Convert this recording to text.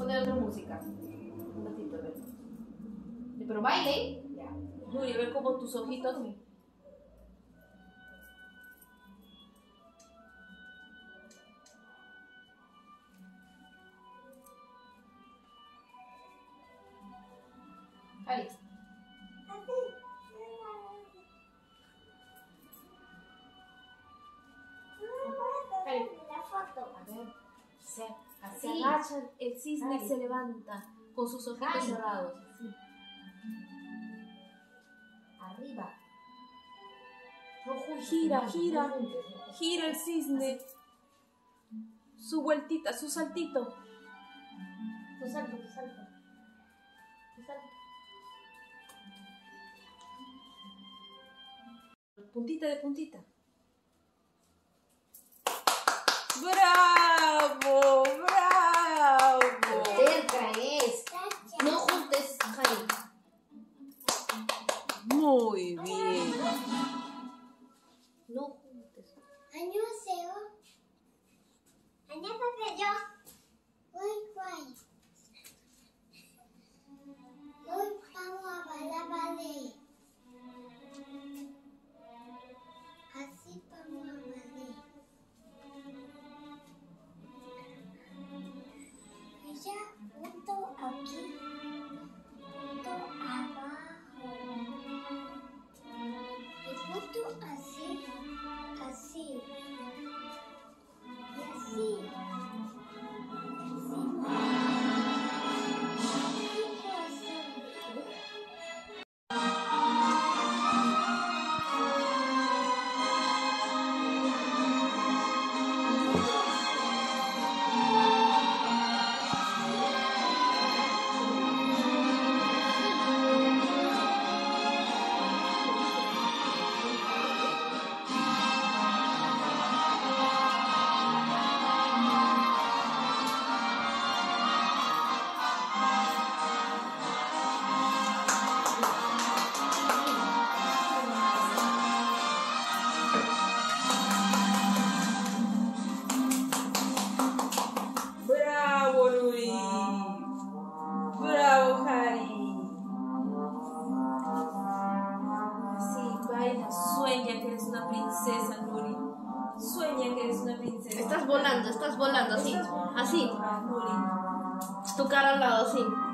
poner otra música. Un ratito, a ver. Pero baile. Ya. Nuri, ve como tus ojitos. Ahí. La foto. A ver, se Así. agacha el cisne y Ay. se levanta con sus ojitos Ay. cerrados. Así. Arriba. Gira, gira. Gira el cisne. Su vueltita, su saltito. Tu salto, tu salto. Tu salto. Puntita de puntita. ¡Bravo! ¡Bravo! Cerca es. No juntes, Jai. Muy bien. No juntes. 안녕하세요. 안녕하세요. Guay. Hoy vamos a bailar ballet. Así vamos a ballet. Ella punto aquí, punto abajo. Y punto así, así. Y así. ¡Bravo, Nuri! ¡Bravo, Jari! Sí, baila, sueña que eres una princesa, Nuri. Sueña que eres una princesa. Estás volando, así. Estás volando, Así. Nuri. Tu cara al lado, así.